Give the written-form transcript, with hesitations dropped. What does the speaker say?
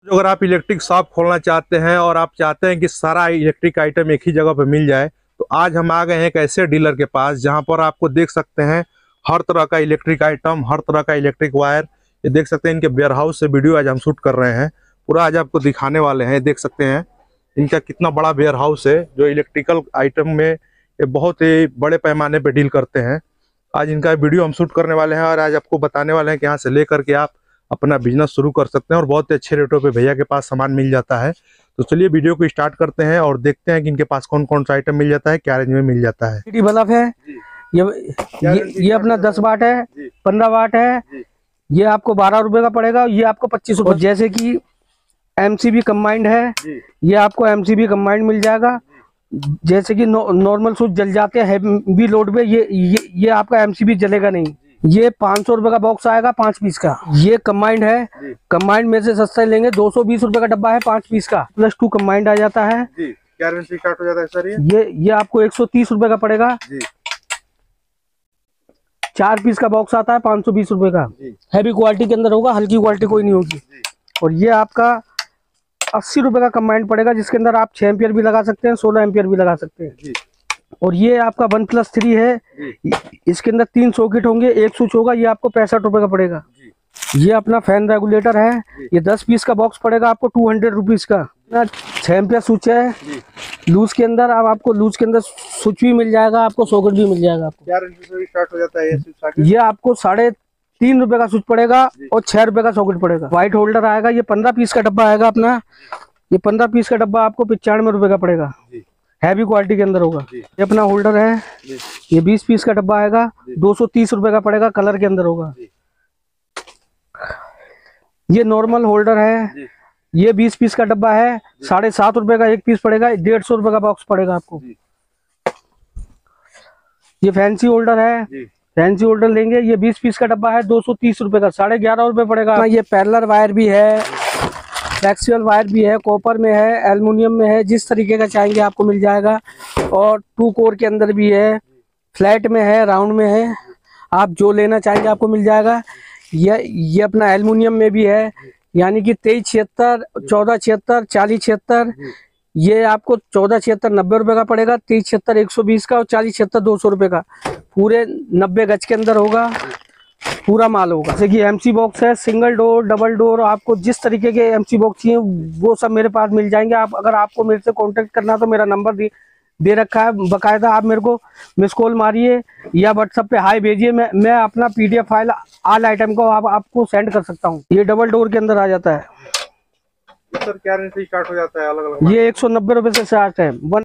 तो अगर आप इलेक्ट्रिक शॉप खोलना चाहते हैं और आप चाहते हैं कि सारा इलेक्ट्रिक आइटम एक ही जगह पर मिल जाए, तो आज हम आ गए हैं एक ऐसे डीलर के पास जहां पर आपको देख सकते हैं हर तरह का इलेक्ट्रिक आइटम, हर तरह का इलेक्ट्रिक वायर। ये देख सकते हैं इनके वेयर हाउस से वीडियो आज हम शूट कर रहे हैं, पूरा आज आपको दिखाने वाले हैं। देख सकते हैं इनका कितना बड़ा वेयर हाउस है, जो इलेक्ट्रिकल आइटम में ये बहुत ही बड़े पैमाने पर डील करते हैं। आज इनका वीडियो हम शूट करने वाले हैं और आज आपको बताने वाले हैं कि यहाँ से लेकर के आप अपना बिजनेस शुरू कर सकते हैं और बहुत ही अच्छे रेटों पे भैया के पास सामान मिल जाता है। तो चलिए वीडियो को स्टार्ट करते हैं और देखते हैं कि इनके पास कौन कौन सा आइटम मिल जाता है, क्या रेंज में मिल जाता है। एलईडी बल्ब है, ये अपना 10 वाट है, 15 वाट है। ये आपको 12 रुपए का पड़ेगा, ये आपको 25 रुपए। जैसे कि एमसीबी कंबाइंड है, ये आपको एमसीबी कंबाइंड मिल जाएगा। जैसे कि नॉर्मल स्विच जल जाते हैं हैवी लोड पे, ये आपका एमसीबी जलेगा नहीं। ये 500 रुपए का बॉक्स आएगा 5 पीस का। ये कंबाइंड है, कंबाइंड में से सस्ता लेंगे 220 रुपए का डब्बा है 5 पीस का, +2 कंबाइंड आ जाता है। क्या रेंज से स्टार्ट हो जाता है सर? ये आपको 130 रुपए का पड़ेगा। 4 पीस का बॉक्स आता है 520 रुपए का। हैवी क्वालिटी के अंदर होगा, हल्की क्वालिटी कोई नहीं होगी। और ये आपका 80 रुपए का कंबाइंड पड़ेगा, जिसके अंदर आप 6 एम्पियर भी लगा सकते हैं, 16 एम्पियर भी लगा सकते हैं। और ये आपका 1+3 है, इसके अंदर 3 सॉकेट होंगे, 1 स्विच होगा। ये आपको 65 रुपए का पड़ेगा। ये अपना फैन रेगुलेटर है, ये 10 पीस का बॉक्स पड़ेगा आपको 200 रुपीज का। 6 एम्पियर स्विच है लूज के अंदर। अब आपको लूज के अंदर स्विच भी मिल जाएगा, आपको सॉकेट भी मिल जाएगा। आपको क्या रेंज से स्टार्ट हो जाता है ये आपको 3.5 रुपए का स्विच पड़ेगा और 6 रुपए का सॉकेट पड़ेगा। व्हाइट होल्डर आएगा, ये 15 पीस का डब्बा आएगा अपना। ये 15 पीस का डब्बा आपको 95 रुपए का पड़ेगा, हैवी क्वालिटी के अंदर होगा। ये अपना होल्डर है, ये 20 पीस का डब्बा आएगा, 230 रुपए का पड़ेगा, कलर के अंदर होगा। ये नॉर्मल होल्डर है, ये 20 पीस का डब्बा है, 7.5 रुपए का 1 पीस पड़ेगा, 150 रुपए का बॉक्स पड़ेगा आपको। ये फैंसी होल्डर है, फैंसी होल्डर लेंगे, ये 20 पीस का डब्बा है, 230 रुपए का, 11.5 रुपए पड़ेगा। ये पैरेलल वायर भी है, फ्लेक्सिबल वायर भी है, कॉपर में है, एल्युमिनियम में है, जिस तरीके का चाहेंगे आपको मिल जाएगा। और 2 कोर के अंदर भी है, फ्लैट में है, राउंड में है, आप जो लेना चाहेंगे आपको मिल जाएगा। ये अपना एल्युमिनियम में भी है, यानी कि 2376, 1476, 4076। ये आपको 1476 90 रुपए का पड़ेगा, 2376 120 का और 4076 200 रुपए का। पूरे 90 गज के अंदर होगा, पूरा माल होगा। जैसे कि एमसी बॉक्स है, सिंगल डोर, डबल डोर, आपको जिस तरीके के एमसी बॉक्स चाहिए वो सब मेरे पास मिल जाएंगे। आप अगर आपको मेरे से कांटेक्ट करना तो मेरा नंबर दे रखा है बकायदा, आप मेरे को मिस कॉल मारिए या व्हाट्सएप पे हाई भेजिए। मैं अपना PDF फाइल ऑल आइटम को आपको सेंड कर सकता हूँ। ये डबल डोर के अंदर आ जाता है। सर क्या रेंज से स्टार्ट हो जाता है अलग अलग? ये 190 रुपए से स्टार्ट है।